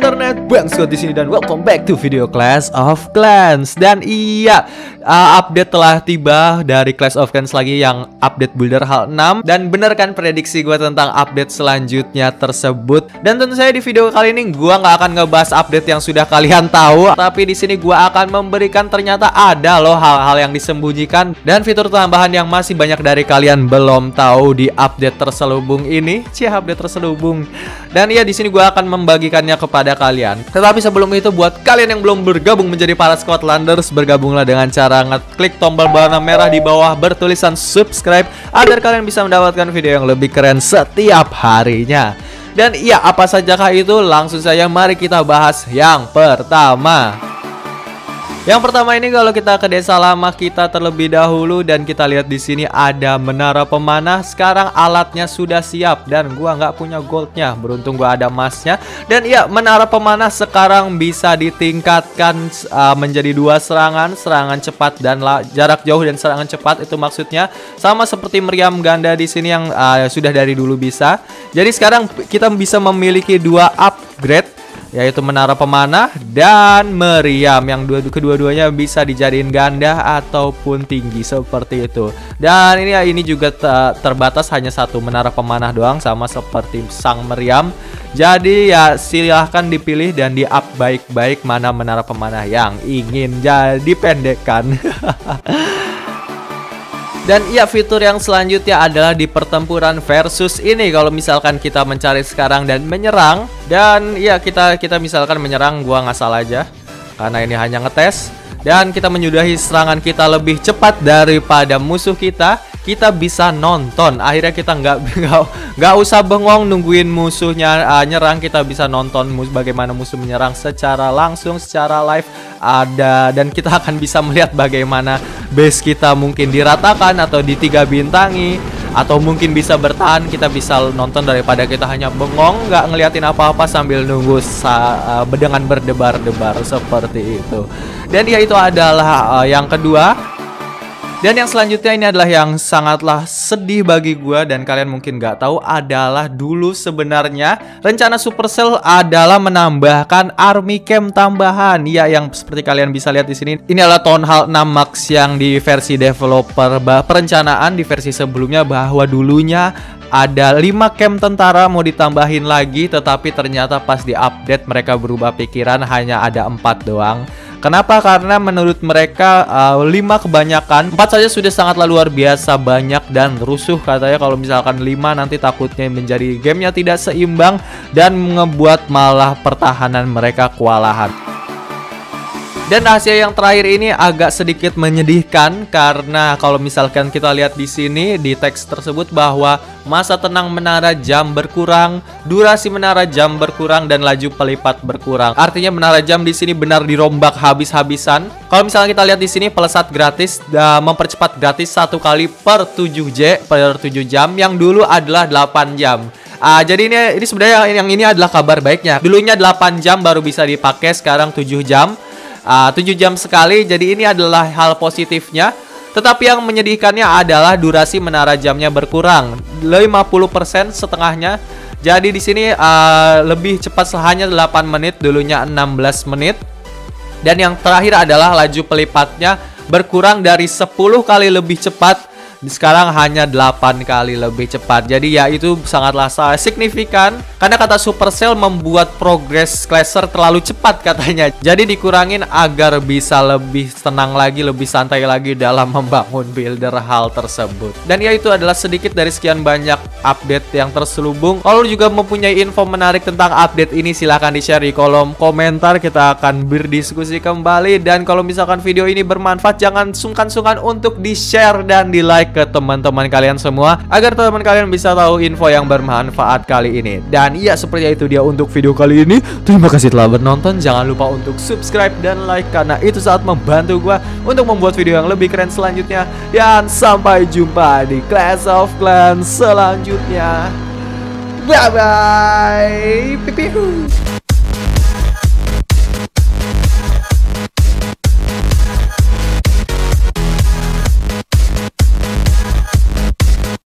internet, Bang Scott di sini dan welcome back to video Clash of Clans. Dan iya, update telah tiba dari Clash of Clans lagi yang update builder hal 6. Dan bener kan prediksi gue tentang update selanjutnya tersebut. Dan tentu saja di video kali ini gue nggak akan ngebahas update yang sudah kalian tahu, tapi di sini gue akan memberikan ternyata ada loh hal-hal yang disembunyikan dan fitur tambahan yang masih banyak dari kalian belum tahu di update terselubung ini. Update terselubung. Dan iya, di sini gue akan membagikannya kepada kalian. Tetapi sebelum itu, buat kalian yang belum bergabung menjadi para Scotlanders, bergabunglah dengan cara ngeklik tombol warna merah di bawah bertulisan subscribe agar kalian bisa mendapatkan video yang lebih keren setiap harinya. Dan iya, apa sajakah itu? Langsung saja mari kita bahas yang pertama. Yang pertama ini, kalau kita ke desa lama kita terlebih dahulu dan kita lihat di sini ada menara pemanah. Sekarang alatnya sudah siap dan gua nggak punya goldnya. Beruntung gua ada emasnya. Dan iya, menara pemanah sekarang bisa ditingkatkan menjadi 2 serangan, serangan cepat dan jarak jauh dan serangan cepat. Itu maksudnya sama seperti meriam ganda di sini yang sudah dari dulu bisa. Jadi sekarang kita bisa memiliki 2 upgrade, yaitu menara pemanah dan meriam yang kedua-duanya bisa dijadiin ganda ataupun tinggi seperti itu. Dan ini juga terbatas hanya 1 menara pemanah doang, sama seperti sang meriam. Jadi ya silahkan dipilih dan di up baik-baik mana menara pemanah yang ingin jadi pendekkan. Dan iya, fitur yang selanjutnya adalah di pertempuran versus ini. Kalau misalkan kita mencari sekarang dan menyerang, dan iya kita misalkan menyerang, gua ngasal aja karena ini hanya ngetes. Dan kita menyudahi serangan kita lebih cepat daripada musuh kita. Kita bisa nonton. Akhirnya kita nggak usah bengong nungguin musuhnya nyerang. Kita bisa nonton bagaimana musuh menyerang secara langsung, secara live ada. Dan kita akan bisa melihat bagaimana base kita mungkin diratakan atau di 3 bintangi, atau mungkin bisa bertahan. Kita bisa nonton daripada kita hanya bengong nggak ngeliatin apa-apa sambil nunggu dengan berdebar-debar seperti itu. Dan ya, itu adalah yang kedua. Dan yang selanjutnya ini adalah yang sangatlah sedih bagi gue dan kalian mungkin nggak tahu, adalah dulu sebenarnya rencana Supercell adalah menambahkan army camp tambahan. Ya, yang seperti kalian bisa lihat di sini, ini adalah Town Hall 6 Max yang di versi developer perencanaan di versi sebelumnya, bahwa dulunya ada 5 camp tentara mau ditambahin lagi, tetapi ternyata pas di update mereka berubah pikiran, hanya ada 4 doang. Kenapa? Karena menurut mereka 5 kebanyakan, 4 saja sudah sangatlah luar biasa banyak dan rusuh katanya. Kalau misalkan 5 nanti takutnya menjadi gamenya tidak seimbang dan ngebuat malah pertahanan mereka kewalahan. Dan rahasia yang terakhir ini agak sedikit menyedihkan, karena kalau misalkan kita lihat di sini di teks tersebut bahwa masa tenang menara jam berkurang, durasi menara jam berkurang, dan laju pelipat berkurang. Artinya menara jam di sini benar dirombak habis-habisan. Kalau misalnya kita lihat di sini pelesat gratis, mempercepat gratis 1 kali per 7 jam, yang dulu adalah 8 jam. Jadi ini sebenarnya yang ini adalah kabar baiknya. Dulunya 8 jam baru bisa dipakai, sekarang 7 jam. 7 jam sekali, jadi ini adalah hal positifnya. Tetapi yang menyedihkannya adalah durasi menara jamnya berkurang 50% setengahnya. Jadi di sini lebih cepat, hanya 8 menit, dulunya 16 menit. Dan yang terakhir adalah laju pelipatnya berkurang dari 10 kali lebih cepat, sekarang hanya 8 kali lebih cepat. Jadi ya, itu sangatlah signifikan, karena kata Supercell membuat progres Clasher terlalu cepat katanya. Jadi dikurangin agar bisa lebih tenang lagi, lebih santai lagi dalam membangun builder hal tersebut. Dan ya, itu adalah sedikit dari sekian banyak update yang terselubung. Kalau juga mempunyai info menarik tentang update ini, silahkan di-share di kolom komentar. Kita akan berdiskusi kembali. Dan kalau misalkan video ini bermanfaat, jangan sungkan-sungkan untuk di-share dan di-like ke teman-teman kalian semua, agar teman kalian bisa tahu info yang bermanfaat kali ini. Dan iya, seperti itu dia untuk video kali ini. Terima kasih telah menonton. Jangan lupa untuk subscribe dan like, karena itu sangat membantu gua untuk membuat video yang lebih keren selanjutnya. Dan sampai jumpa di Clash of Clans selanjutnya. Bye bye. Pipi.